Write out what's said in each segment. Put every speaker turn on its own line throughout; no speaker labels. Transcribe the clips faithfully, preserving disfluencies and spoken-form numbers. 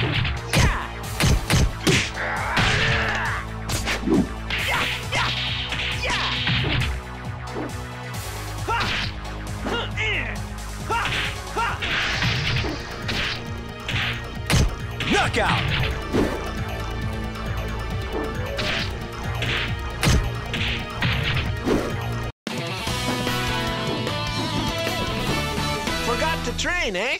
Knockout!
Forgot to train, eh?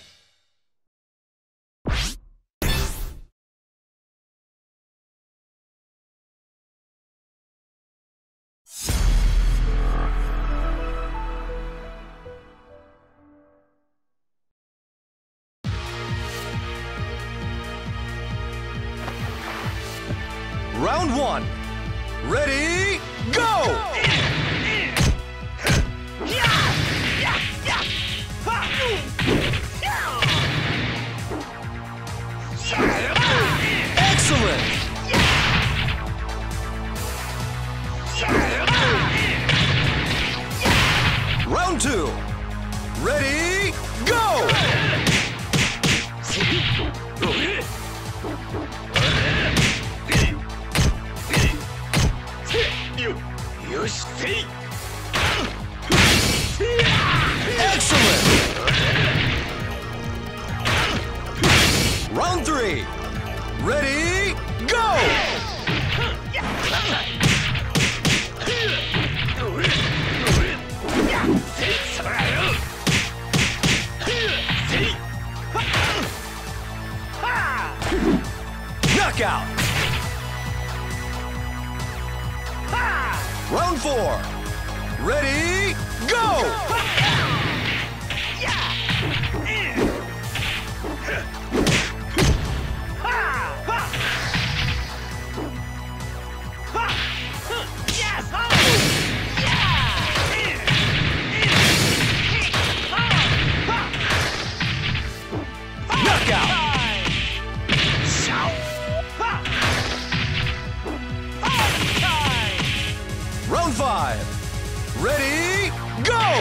Round one. Ready, go! Excellent! Round two. Ready, go! Excellent! Round three. Ready, go! Knockout! Round four. Ready, go! Knockout! Round five. Ready, go!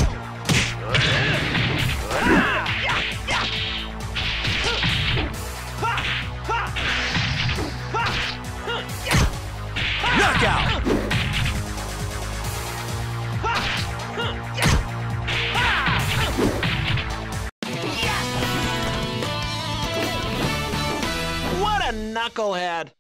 Knockout!
What a knucklehead!